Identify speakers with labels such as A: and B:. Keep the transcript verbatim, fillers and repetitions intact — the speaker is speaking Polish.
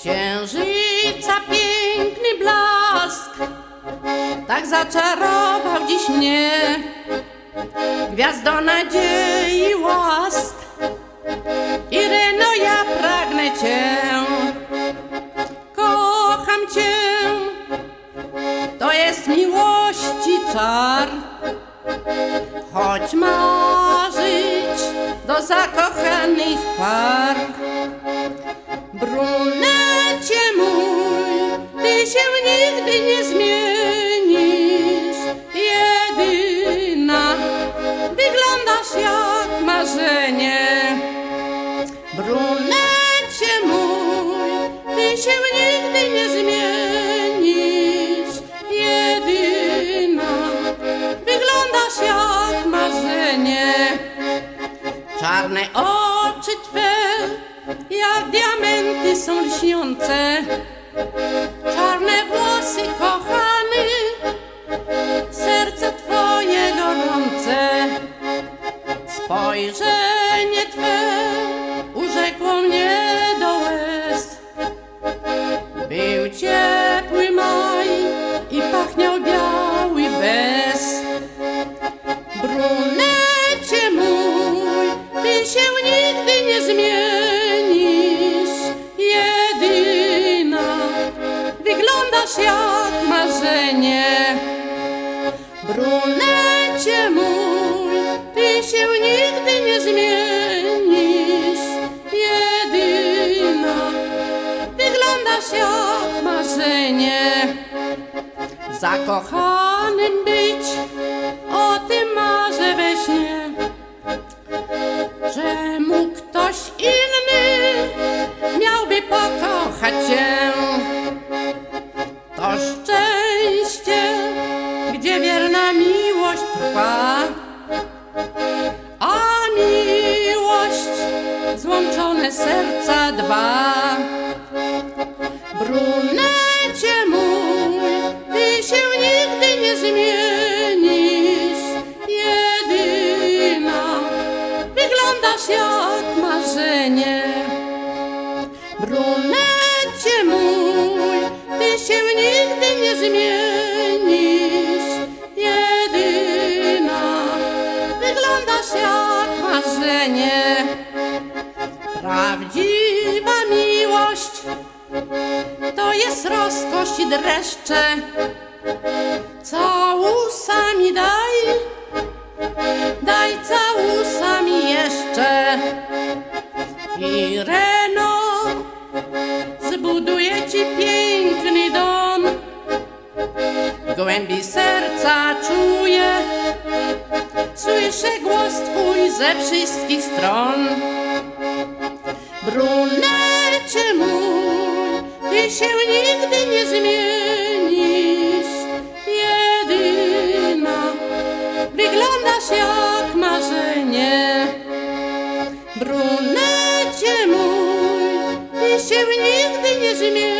A: Księżyca piękny blask tak zaczarował dziś mnie. Gwiazdo nadziei łask, Ireno, ja pragnę Cię. Kocham Cię, to jest miłości czar. Choć marzyć do zakochanych par. Brunecie mój, Ty się nigdy nie zmienisz. Jedyna, wyglądasz jak marzenie. Brunecie mój, Ty się nigdy nie zmienisz. Jedyna, wyglądasz jak marzenie. Czarne oczy Twe jak diamenty są lśniące. Czarne włosy kochany, serce Twoje gorące. Spojrzenie Twe urzekło mnie do łez. Był ciepły maj i pachniał biały bez. Brunecie mój, Ty się nigdy nie zmienisz. Jedyna, wyglądasz jak marzenie. Brunecie mój, Ty się nigdy nie zmienisz. Jedyna, wyglądasz jak marzenie. Zakochanym być, o tym marzę we śnie. Że mógł ktoś inny, miałby pokochać Cię. To szczęście, gdzie wierna miłość trwa, a miłość złączone serca dwa. Brunecie mój, Ty się nigdy nie zmienisz. Jedyna, wyglądasz jak marzenie. Brunecie mój, Ty się nigdy nie zmienisz. Jedyna, wyglądasz jak marzenie. Prawdziwa miłość to jest rozkosz i dreszcze. Całusami daj, daj całusami jeszcze. Ireno, zbuduję Ci piękny dom. W głębi serca czuję, słyszę głos Twój ze wszystkich stron. Brunecie mój, Ty się nigdy nie zmienisz. Jedyna, wyglądasz jak marzenie. Brunecie mój, Ty się nigdy nie zmienisz.